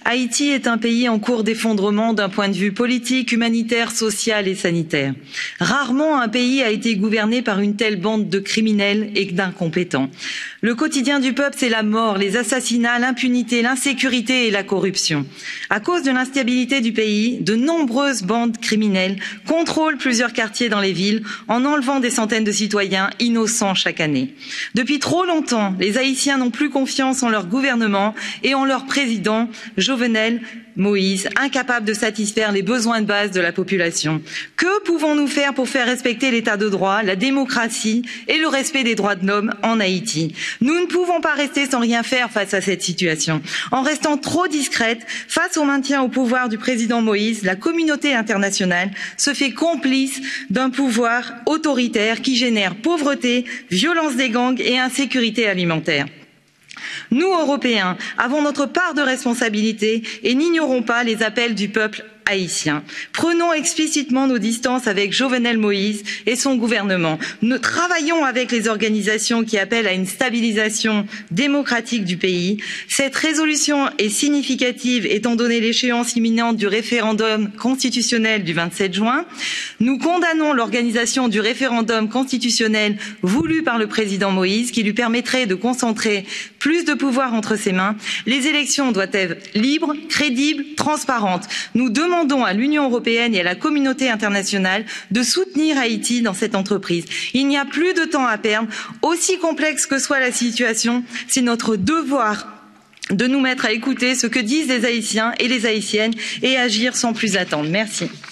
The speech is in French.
Haïti est un pays en cours d'effondrement d'un point de vue politique, humanitaire, social et sanitaire. Rarement un pays a été gouverné par une telle bande de criminels et d'incompétents. Le quotidien du peuple, c'est la mort, les assassinats, l'impunité, l'insécurité et la corruption. À cause de l'instabilité du pays, de nombreuses bandes criminelles contrôlent plusieurs quartiers dans les villes en enlevant des centaines de citoyens innocents chaque année. Depuis trop longtemps, les Haïtiens n'ont plus confiance en leur gouvernement et en leur président, Jovenel Moïse, incapable de satisfaire les besoins de base de la population. Que pouvons-nous faire pour faire respecter l'état de droit, la démocratie et le respect des droits de l'homme en Haïti? Nous ne pouvons pas rester sans rien faire face à cette situation. En restant trop discrète, face au maintien au pouvoir du président Moïse, la communauté internationale se fait complice d'un pouvoir autoritaire qui génère pauvreté, violence des gangs et insécurité alimentaire. Nous, Européens, avons notre part de responsabilité et n'ignorons pas les appels du peuple haïtien. Prenons explicitement nos distances avec Jovenel Moïse et son gouvernement. Nous travaillons avec les organisations qui appellent à une stabilisation démocratique du pays. Cette résolution est significative étant donné l'échéance imminente du référendum constitutionnel du 27 juin. Nous condamnons l'organisation du référendum constitutionnel voulu par le président Moïse qui lui permettrait de concentrer plus de pouvoir entre ses mains. Les élections doivent être libres, crédibles, transparentes. Nous demandons à l'Union européenne et à la communauté internationale de soutenir Haïti dans cette entreprise. Il n'y a plus de temps à perdre. Aussi complexe que soit la situation, c'est notre devoir de nous mettre à écouter ce que disent les Haïtiens et les Haïtiennes et agir sans plus attendre. Merci.